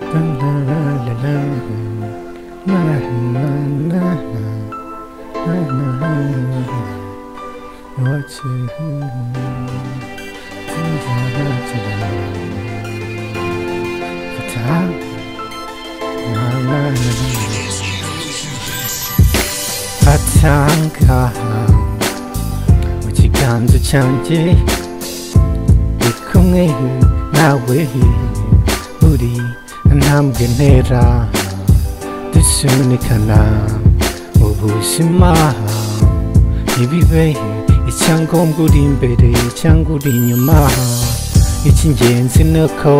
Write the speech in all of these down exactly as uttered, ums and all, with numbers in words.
Atanga mu kiganza cyanjye ndi kumwe nawe uri ntambwe ntera dusunikana ubuzima ntibibe icyangombwa uri imbere cyangwa uri inyuma icy'ingenzi ni uko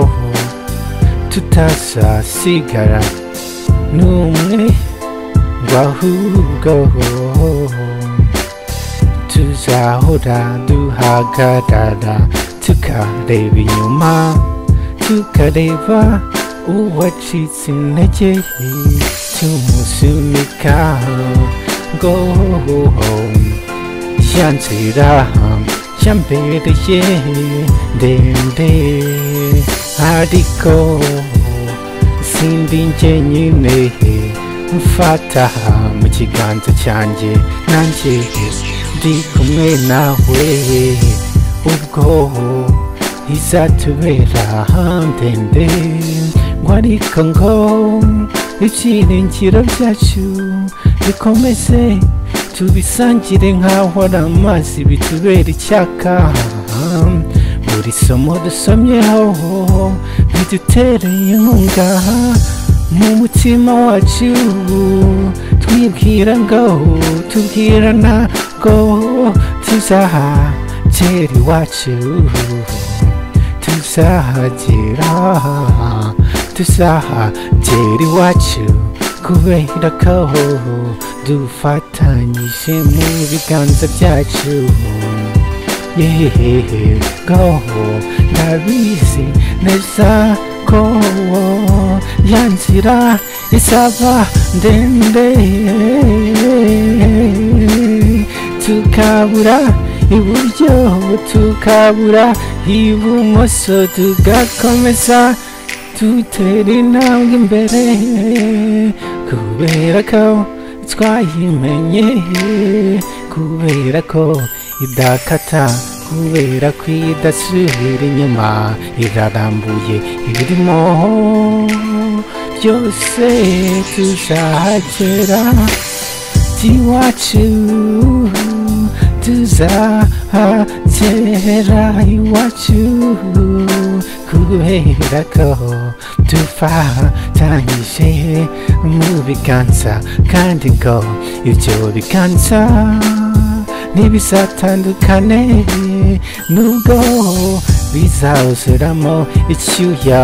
tutazasigara n'umwe ngo ahubwo tuzahora duhagarara tukareba inyuma tukareba uwacitse intege tumusunika ngo ya nzira yambereye ndende ariko sindi njyenyine mfata mu kiganza cyanjye nanjye ndi kumwe nawe ubwo izatubera ndende ngo ariko ngo ibyiringiro byacu bikomeze tubisangire nk'aho ari amazi bitubera icyaka buri somo dusomyeho bidutereye inkunga mu mutima wacu twibwira ngo tubwirana ngo tuzahagera iwacu tuzahagera tuzahagera iwacu kubera ko dufatanyije mu biganza byacu yego ndabizi neza ko ya nzira izaba ndende tukabura iburyo tukabura ibumoso tugakomeza dutera intambwe imbere kubera ko twayimenye kubera ko idakata kubera ko idasubira inyuma irarambuye ibirimo byose tuzahagera iwacu tuzahagera iwacu kubera ko dufatanyije mu biganza kandi ngo ibyo biganza ntibizatandukane nubwo bizawuzuramo icyuya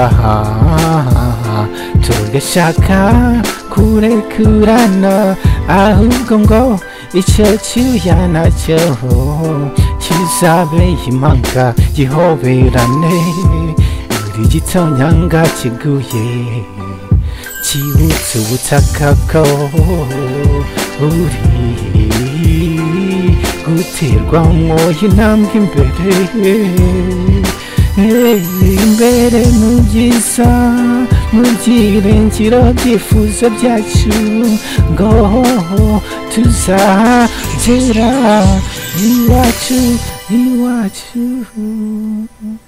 tugashaka kurekurana ahubwo ngo icyo cyuya nacyo kizabe impanga gihoberane buri gitonyanga kiguye kibutse ubutaka ko uri guterwa umwoyo intambwe imbere imbere mu byiza mu byiringiro byifuzo byacu ngo tuzagera iwacu iwacu